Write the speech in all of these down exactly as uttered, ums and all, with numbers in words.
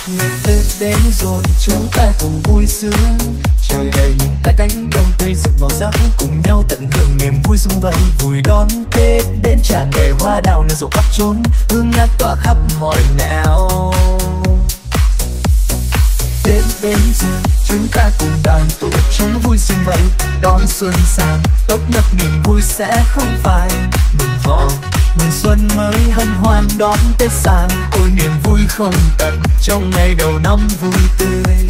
Ngày Tết đến rồi chúng ta cùng vui sướng, trời đầy những cái cánh đồng tươi rực màu sắc, cùng nhau tận hưởng niềm vui sum vầy vui đón Tết đến tràn đầy hoa đào nở rộ khắp chốn, hương ngát tỏa khắp mọi nẻo. Tết đến rồi chúng ta cùng đoàn tụ trong vui sum vầy đón xuân sang, tấp nập niềm vui sẽ không phai. Mừng thọ mừng xuân mới hân hoan đón Tết sang, ôi niềm vui không tận trong ngày đầu năm vui tươi.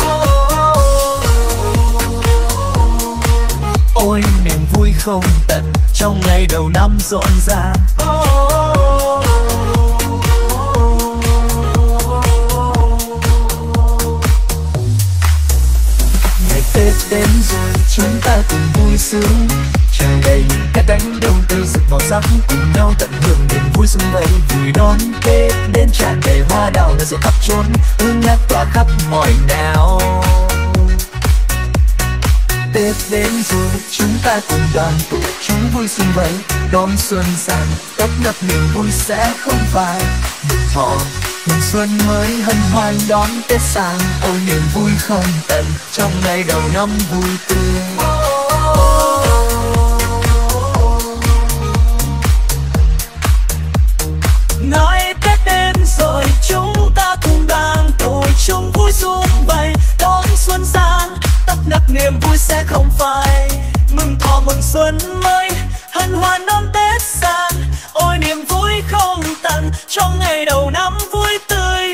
Ôi niềm vui không tận trong ngày đầu năm rộn ràng. Ngày Tết đến rồi chúng ta cùng vui sướng, trời đầy những cái cánh đồng tươi rực màu sắc, cùng nhau tận hưởng niềm vui sum vầy vui đón Tết đến tràn đầy hoa đào nở rộ khắp chốn, hương ngát tỏa khắp mọi nẻo. Tết đến rồi chúng ta cùng đoàn tụ trong vui sum vầy đón xuân sang, tấp nập niềm vui sẽ không phai. Mừng thọ mừng xuân mới hân hoan đón Tết sang, ôi niềm vui không tận trong ngày đầu năm vui tươi. Nói Tết đến rồi chúng ta cùng đoàn tụ chung vui sum vầy đón xuân sang, tấp nập niềm vui sẽ không phai. Mừng thọ mừng xuân mới hân hoan đón Tết sang, ôi niềm vui không tận trong ngày đầu năm vui tươi.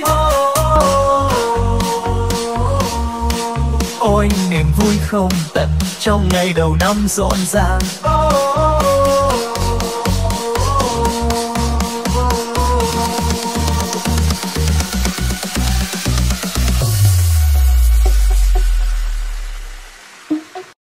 Ôi niềm vui không tận trong ngày đầu năm rộn ràng.